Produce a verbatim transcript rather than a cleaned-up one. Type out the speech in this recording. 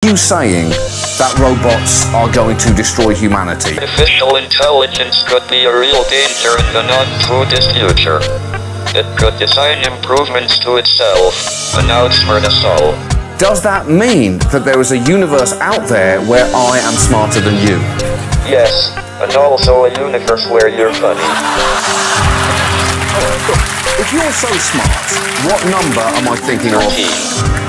you saying that robots are going to destroy humanity? Artificial intelligence could be a real danger in the not-too-distant future. It could design improvements to itself and outsmart us all. Does that mean that there is a universe out there where I am smarter than you? Yes, and also a universe where you're funny. If you're so smart, what number am I thinking of? thirteen.